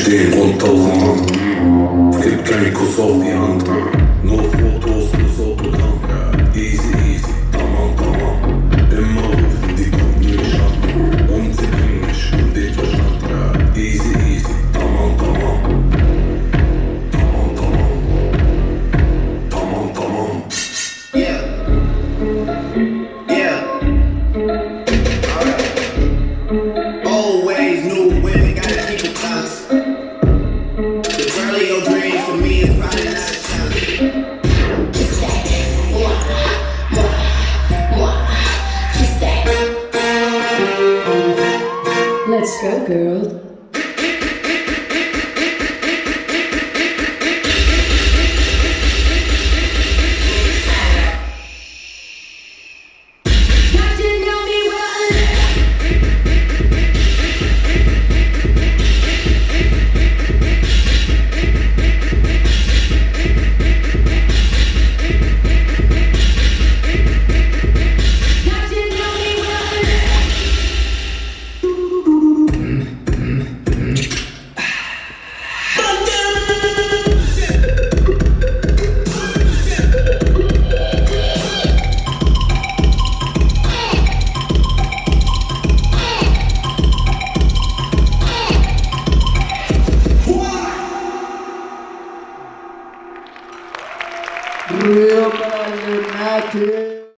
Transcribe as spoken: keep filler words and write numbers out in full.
stehen rund tausend Mann. Es gibt keinen Kuss auf die Hand, nur Fotos plus Autogramm. Easy, easy, tamam, tamam. Immer rufen die Kunden mich an und sie bringen mich um den Verstand. Easy, easy, tamam, tamam. Tamam, tamam. Tamam, tamam. Yeah. Yeah. Alright. Always knew women gotta keep it honest. The girl of your dreams for me is probably not a challenge. Let's go, girl. Real man,